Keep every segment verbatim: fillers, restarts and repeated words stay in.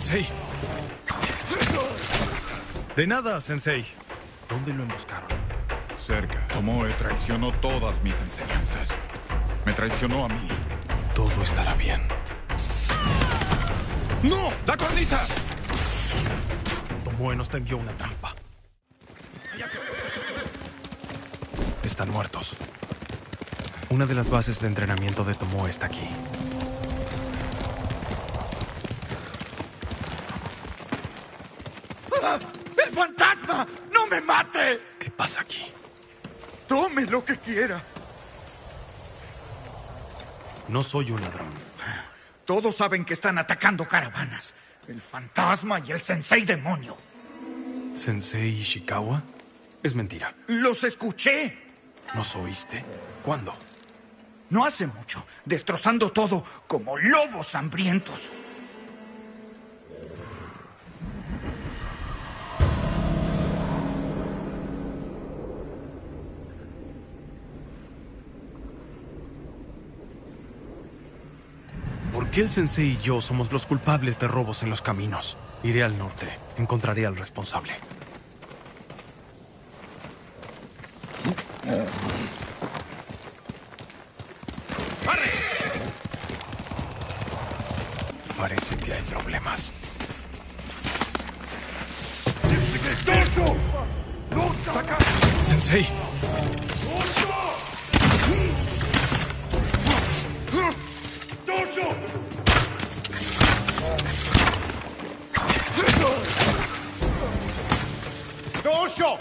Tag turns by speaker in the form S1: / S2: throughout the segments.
S1: Sensei. De nada, Sensei.
S2: ¿Dónde lo emboscaron?
S3: Cerca. Tomoe traicionó todas mis enseñanzas. Me traicionó a mí.
S1: Todo estará bien.
S3: ¡No! ¡La cornisa!
S1: Tomoe nos tendió una trampa. Están muertos. Una de las bases de entrenamiento de Tomoe está aquí.
S4: ¡Ah! ¡El fantasma! ¡No me mate!
S1: ¿Qué pasa aquí?
S4: Tome lo que quiera.
S1: No soy un ladrón.
S4: Todos saben que están atacando caravanas. El fantasma y el sensei demonio.
S1: ¿Sensei Ishikawa? Es mentira.
S4: ¡Los escuché!
S1: ¿Nos oíste? ¿Cuándo?
S4: No hace mucho, destrozando todo como lobos hambrientos.
S1: ¿Por qué el sensei y yo somos los culpables de robos en los caminos? Iré al norte. Encontraré al responsable. Parece que hay problemas. ¡Sensei!
S4: ¡Dosho!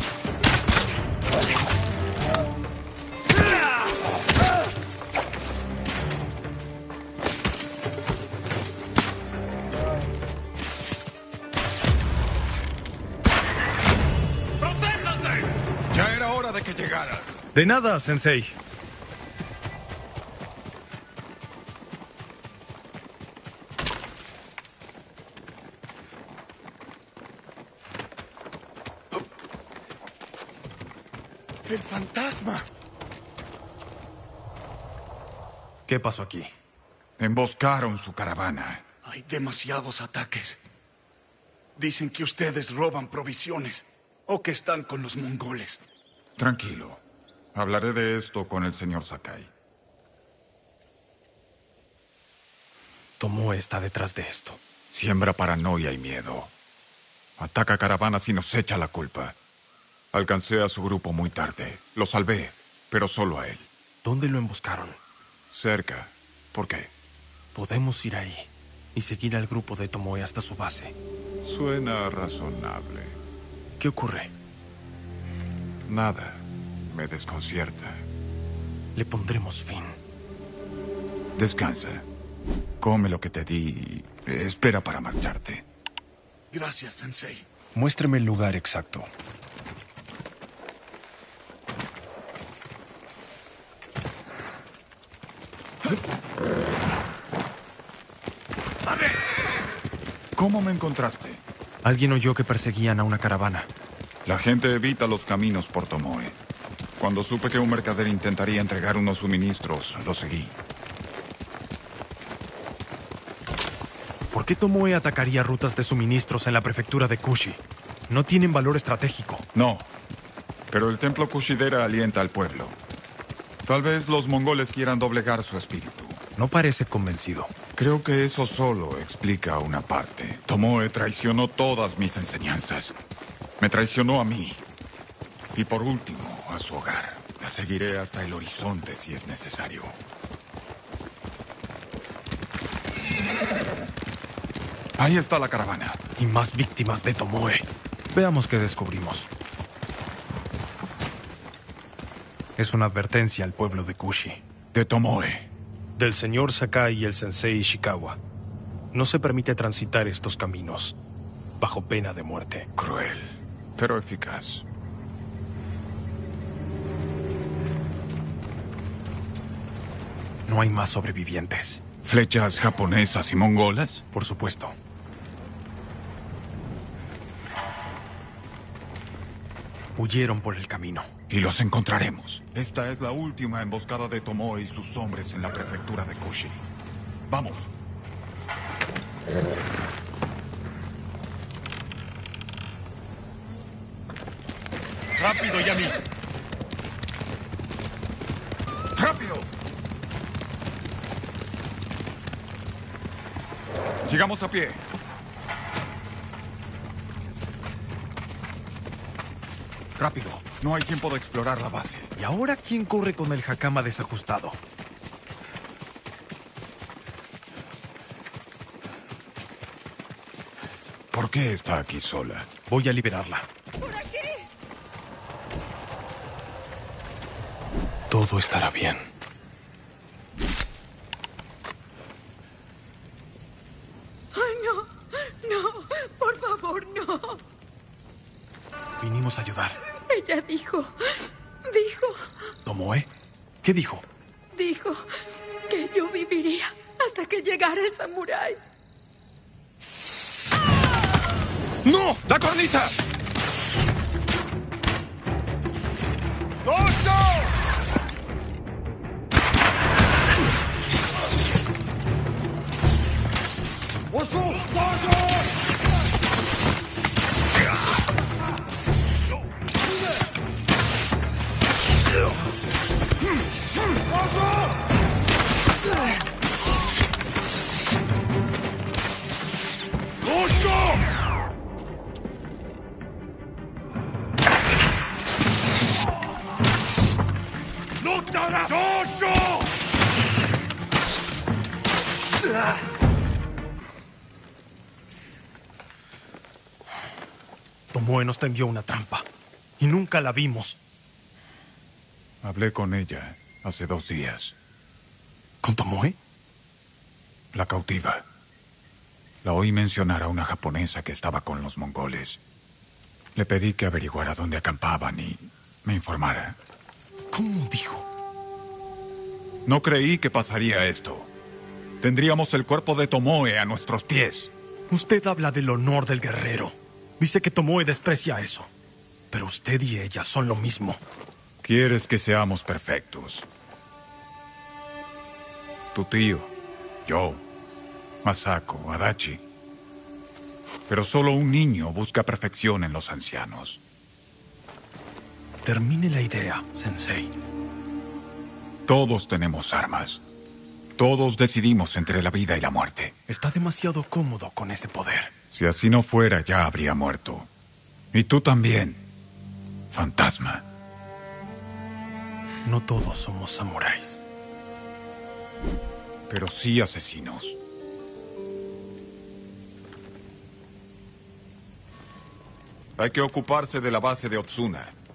S3: ¡Protéjanse! Ya era hora de que llegaras.
S1: De nada, Sensei.
S4: ¡El fantasma!
S1: ¿Qué pasó aquí?
S3: Emboscaron su caravana.
S5: Hay demasiados ataques. Dicen que ustedes roban provisiones o que están con los mongoles.
S3: Tranquilo. Hablaré de esto con el señor Sakai.
S1: Tomoe está detrás de esto.
S3: Siembra paranoia y miedo. Ataca caravanas y nos echa la culpa. Alcancé a su grupo muy tarde. Lo salvé, pero solo a él.
S1: ¿Dónde lo emboscaron?
S3: Cerca. ¿Por qué?
S1: Podemos ir ahí y seguir al grupo de Tomoe hasta su base.
S3: Suena razonable.
S1: ¿Qué ocurre?
S3: Nada. Me desconcierta.
S1: Le pondremos fin.
S3: Descansa. Come lo que te di y espera para marcharte.
S5: Gracias, Sensei.
S1: Muéstrame el lugar exacto.
S3: ¿Cómo me encontraste?
S1: Alguien oyó que perseguían a una caravana.
S3: La gente evita los caminos por Tomoe. Cuando supe que un mercader intentaría entregar unos suministros, lo seguí.
S1: ¿Por qué Tomoe atacaría rutas de suministros en la prefectura de Kushi? No tienen valor estratégico.
S3: No, pero el templo Kushidera alienta al pueblo. Tal vez los mongoles quieran doblegar su espíritu.
S1: No parece convencido.
S3: Creo que eso solo explica una parte. Tomoe traicionó todas mis enseñanzas. Me traicionó a mí. Y por último, a su hogar. La seguiré hasta el horizonte si es necesario. Ahí está la caravana.
S1: Y más víctimas de Tomoe. Veamos qué descubrimos. Es una advertencia al pueblo de Kushi.
S3: De Tomoe.
S1: Del señor Sakai y el sensei Ishikawa. No se permite transitar estos caminos, bajo pena de muerte.
S3: Cruel, pero eficaz.
S1: No hay más sobrevivientes.
S3: ¿Flechas japonesas y mongolas?
S1: Por supuesto. Huyeron por el camino.
S3: Y los encontraremos. Esta es la última emboscada de Tomoe y sus hombres en la prefectura de Kushi. Vamos.
S1: ¡Rápido, Yami!
S3: ¡Rápido! Sigamos a pie. Rápido. No hay tiempo de explorar la base.
S1: ¿Y ahora quién corre con el hakama desajustado?
S3: ¿Por qué está aquí sola?
S1: Voy a liberarla.
S2: ¡Por aquí!
S1: Todo estará bien.
S2: ¡Ay, no! ¡No! ¡Por favor, no!
S1: Vinimos a ayudar.
S2: Ella dijo... Dijo...
S1: ¿Tomoe? ¿Qué dijo?
S2: Dijo que yo viviría hasta que llegara el samurái.
S3: ¡No! ¡La cornisa!
S1: Tomoe nos tendió una trampa. Y nunca la vimos.
S3: Hablé con ella hace dos días.
S1: ¿Con Tomoe?
S3: La cautiva. La oí mencionar a una japonesa que estaba con los mongoles. Le pedí que averiguara dónde acampaban y me informara.
S1: ¿Cómo dijo?
S3: No creí que pasaría esto. Tendríamos el cuerpo de Tomoe a nuestros pies.
S1: Usted habla del honor del guerrero. Dice que Tomoe desprecia eso. Pero usted y ella son lo mismo.
S3: Quieres que seamos perfectos. Tu tío, yo, Masako, Adachi. Pero solo un niño busca perfección en los ancianos.
S1: Termine la idea, Sensei.
S3: Todos tenemos armas. Todos decidimos entre la vida y la muerte.
S1: Está demasiado cómodo con ese poder.
S3: Si así no fuera, ya habría muerto. Y tú también, fantasma.
S1: No todos somos samuráis.
S3: Pero sí asesinos. Hay que ocuparse de la base de Otsuna.